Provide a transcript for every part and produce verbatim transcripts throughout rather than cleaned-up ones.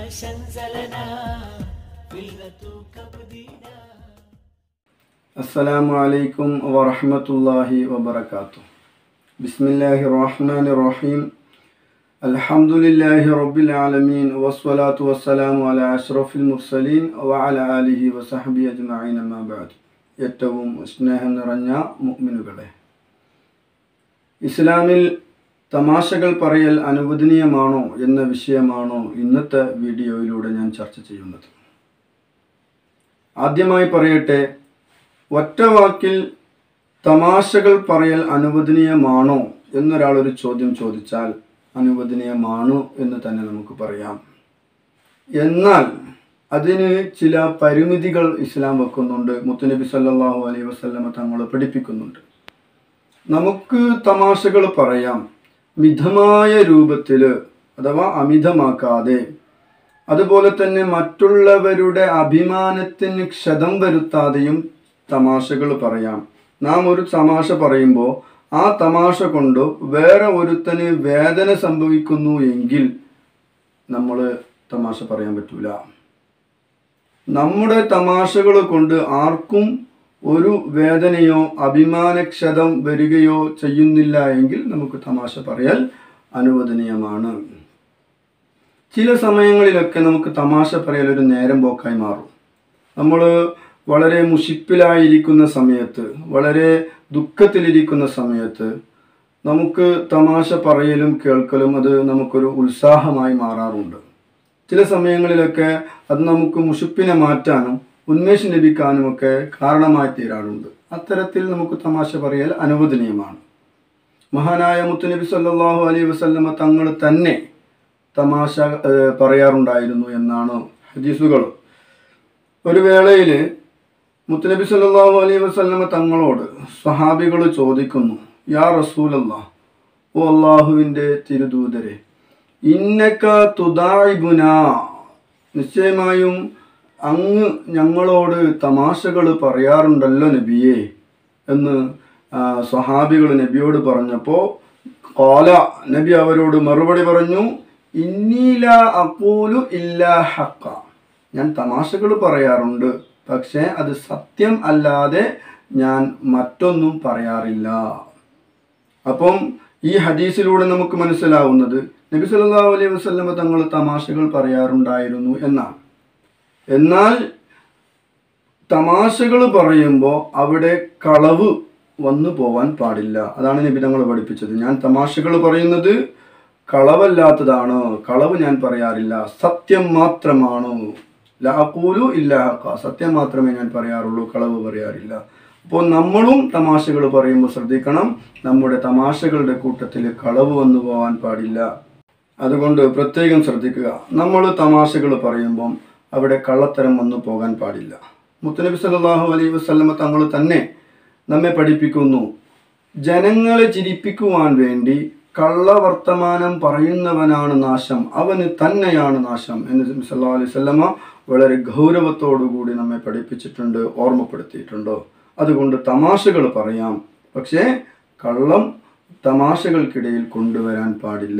السلام عليكم ورحمة الله وبركاته. بسم الله الرحمن الرحيم. الحمد لله رب العالمين والصلاة والسلام على أشرف المرسلين وعلى آله وصحبه أجمعين ما بعد. ഏറ്റവും സ്നേഹം നിറഞ്ഞ മുഅ്മിനുകളെ, ഇസ്ലാമിൽ തമാശകൾ പറയൽ അനുവദനീയമാണോ എന്ന വിഷയമാണോ ഇന്നത്തെ വീഡിയോയിലൂടെ ഞാൻ ചർച്ച ചെയ്യുന്നത്. ആദ്യമായി പറയട്ടെ, ഒറ്റ വാക്കിൽ തമാശകൾ പറയൽ അനുവദനീയമാണോ എന്നൊരാളൊരു ചോദ്യം ചോദിച്ചാൽ അനുവദനീയമാണോ എന്ന് തന്നെ നമുക്ക് പറയാം. എന്നാൽ അതിന് ചില പരിമിതികൾ ഇസ്ലാം വെക്കുന്നുണ്ട്. മുത്തുനബി സല്ലല്ലാഹു അലൈഹി വസല്ലമ തങ്ങൾ പഠിപ്പിക്കുന്നുണ്ട്. നമുക്ക് തമാശകൾ പറയാം, മിതമായ രൂപത്തിൽ അഥവാ അമിതമാക്കാതെ. അതുപോലെ തന്നെ മറ്റുള്ളവരുടെ അഭിമാനത്തിന് ക്ഷതം വരുത്താതെയും തമാശകൾ പറയാം. നാം ഒരു തമാശ പറയുമ്പോൾ ആ തമാശ കൊണ്ട് വേറെ ഒരുത്തന് വേദന സംഭവിക്കുന്നു എങ്കിൽ നമ്മൾ തമാശ പറയാൻ പറ്റൂല. നമ്മുടെ തമാശകൾ കൊണ്ട് ആർക്കും ഒരു വേദനയോ അഭിമാനക്ഷതം വരികയോ ചെയ്യുന്നില്ല എങ്കിൽ നമുക്ക് തമാശ പറയൽ അനുവദനീയമാണ്. ചില സമയങ്ങളിലൊക്കെ നമുക്ക് തമാശ പറയൽ ഒരു നേരം പോക്കായി മാറും. നമ്മൾ വളരെ മുഷിപ്പിലായിരിക്കുന്ന സമയത്ത്, വളരെ ദുഃഖത്തിലിരിക്കുന്ന സമയത്ത് നമുക്ക് തമാശ പറയലും കേൾക്കലും അത് നമുക്കൊരു ഉത്സാഹമായി മാറാറുണ്ട്. ചില സമയങ്ങളിലൊക്കെ അത് നമുക്ക് മുഷിപ്പിനെ മാറ്റാനും ഉന്മേഷം ലഭിക്കാനുമൊക്കെ കാരണമായി തീരാറുണ്ട്. അത്തരത്തിൽ നമുക്ക് തമാശ പറയൽ അനുവദനീയമാണ്. മഹാനായ മുത്തുനബി സല്ലല്ലാഹു അലൈഹി വസല്ലമ തങ്ങൾ തന്നെ തമാശ പറയാറുണ്ടായിരുന്നു എന്നാണ് ഹദീസുകൾ. ഒരു വേളയിൽ മുത്തുനബി സല്ലല്ലാഹു അലൈഹി വസല്ലമ തങ്ങളോട് സ്വഹാബികൾ ചോദിക്കുന്നു, യാ റസൂലല്ലാഹ്, ഓ അല്ലാഹുവിൻ്റെ തിരുദൂതരെ, ഇന്നക തുദാഇബുന, നിശ്ചയമായും അങ്ങ് ഞങ്ങളോട് തമാശകൾ പറയാറുണ്ടല്ലോ നബിയെ എന്ന് സ്വഹാബികൾ നബിയോട് പറഞ്ഞപ്പോൾ ഖാല, നബി അവരോട് മറുപടി പറഞ്ഞു, ഇന്നി ലാ അഖൂലു ഇല്ലാ ഹഖ, ഞാൻ തമാശകൾ പറയാറുണ്ട്, പക്ഷേ അത് സത്യം അല്ലാതെ ഞാൻ മറ്റൊന്നും പറയാറില്ല. അപ്പം ഈ ഹദീസിലൂടെ നമുക്ക് മനസ്സിലാവുന്നത് നബി സല്ലല്ലാഹു അലൈഹി വസല്ലമ തങ്ങൾ തമാശകൾ പറയാറുണ്ടായിരുന്നു എന്നാണ്. എന്നാൽ തമാശകൾ പറയുമ്പോൾ അവിടെ കളവ് വന്നു പോവാൻ പാടില്ല. അതാണ് നബി തങ്ങൾ പഠിപ്പിച്ചത്. ഞാൻ തമാശകൾ പറയുന്നത് കളവല്ലാത്തതാണ്, കളവ് ഞാൻ പറയാറില്ല, സത്യം മാത്രമാണ്. ലാ അഖൂലു ഇല്ലാ ഹഖ, സത്യം മാത്രമേ ഞാൻ പറയാറുള്ളൂ, കളവ് പറയാറില്ല. അപ്പോൾ നമ്മളും തമാശകൾ പറയുമ്പോൾ ശ്രദ്ധിക്കണം, നമ്മുടെ തമാശകളുടെ കൂട്ടത്തിൽ കളവ് വന്നു പോകാൻ പാടില്ല. അതുകൊണ്ട് പ്രത്യേകം ശ്രദ്ധിക്കുക. നമ്മൾ തമാശകൾ പറയുമ്പം അവിടെ കള്ളത്തരം വന്നു പോകാൻ പാടില്ല. മുത്തുനബി സല്ലല്ലാഹു അലൈഹി വസല്ലമ തങ്ങൾ തന്നെ നമ്മെ പഠിപ്പിക്കുന്നു, ജനങ്ങളെ ചിരിപ്പിക്കുവാൻ വേണ്ടി കള്ളവർത്തമാനം പറയുന്നവനാണ് നാശം, അവന് തന്നെയാണ് നാശം എന്ന് നബി സല്ലല്ലാഹു അലൈഹി വസല്ലമ വളരെ ഗൗരവത്തോടു കൂടി നമ്മെ പഠിപ്പിച്ചിട്ടുണ്ട്, ഓർമ്മപ്പെടുത്തിയിട്ടുണ്ട്. അതുകൊണ്ട് തമാശകൾ പറയാം, പക്ഷേ കള്ളം തമാശകൾക്കിടയിൽ കൊണ്ടുവരാൻ പാടില്ല.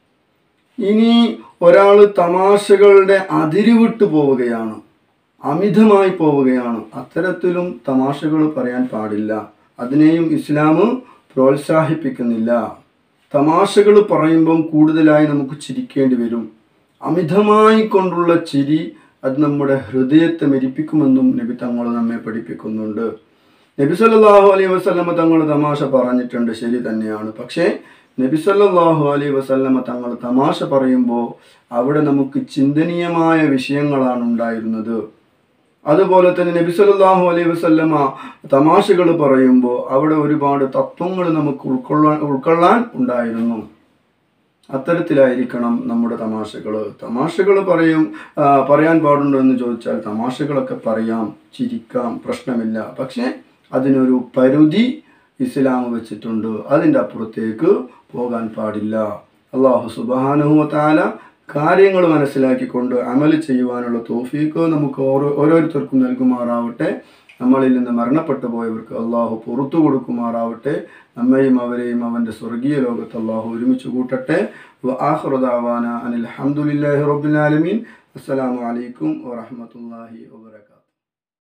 ഇനി ഒരാൾ തമാശകളുടെ അതിരുവിട്ട് പോവുകയാണ്, അമിതമായി പോവുകയാണ്, അത്തരത്തിലും തമാശകൾ പറയാൻ പാടില്ല. അതിനെയും ഇസ്ലാം പ്രോത്സാഹിപ്പിക്കുന്നില്ല. തമാശകൾ പറയുമ്പം കൂടുതലായി നമുക്ക് ചിരിക്കേണ്ടി വരും. അമിതമായി കൊണ്ടുള്ള ചിരി അത് നമ്മുടെ ഹൃദയത്തെ മെരിപ്പിക്കുമെന്നും നബി തങ്ങൾ നമ്മെ പഠിപ്പിക്കുന്നുണ്ട്. നബി സല്ലല്ലാഹു അലൈഹി വസല്ലമ തങ്ങൾ തമാശ പറഞ്ഞിട്ടുണ്ട്, ശരി തന്നെയാണ്. പക്ഷേ നബി സല്ലല്ലാഹു അലൈഹി വസല്ലമ തങ്ങൾ തമാശ പറയുമ്പോൾ അവിടെ നമുക്ക് ചിന്തനീയമായ വിഷയങ്ങളാണ് ഉണ്ടായിരുന്നത്. അതുപോലെ തന്നെ നബി സല്ലല്ലാഹു അലൈഹി വസല്ലമ തമാശകൾ പറയുമ്പോൾ അവിടെ ഒരുപാട് തത്വങ്ങൾ നമുക്ക് ഉൾക്കൊള്ളാൻ ഉൾക്കൊള്ളാൻ ഉണ്ടായിരുന്നു. അത്തരത്തിലായിരിക്കണം നമ്മുടെ തമാശകൾ. തമാശകൾ പറയും പറയാൻ പാടുണ്ടോ എന്ന് ചോദിച്ചാൽ തമാശകളൊക്കെ പറയാം, ചിരിക്കാം, പ്രശ്നമില്ല. പക്ഷേ അതിനൊരു പരിധി ഇസ്ലാം വെച്ചിട്ടുണ്ട്, അതിൻ്റെ അപ്പുറത്തേക്ക് പോകാൻ പാടില്ല. അല്ലാഹു സുബ്ഹാനഹു വ തആല കാര്യങ്ങൾ മനസ്സിലാക്കിക്കൊണ്ട് അമൽ ചെയ്യുവാനുള്ള തൗഫീഖ് നമുക്ക് ഓരോ ഓരോരുത്തർക്കും നൽകുമാറാവട്ടെ. നമ്മളിൽ നിന്ന് മരണപ്പെട്ടു പോയവർക്ക് അള്ളാഹു പുറത്തു കൊടുക്കുമാറാവട്ടെ. നമ്മയും അവരെയും അവൻ്റെ സ്വർഗീയ ലോകത്ത് അള്ളാഹു ഒരുമിച്ച് കൂട്ടട്ടെ. വആഖിറു ദഅവാന അനിൽ ഹംദുലില്ലാഹി റബ്ബിൽ ആലമീൻ. അസ്സലാമു അലൈക്കും വറഹ്മത്തുള്ളാഹി വബറകാതുഹു.